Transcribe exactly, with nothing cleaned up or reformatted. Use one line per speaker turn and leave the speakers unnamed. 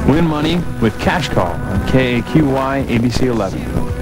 Win money with Cash Call on K A Q Y A B C eleven.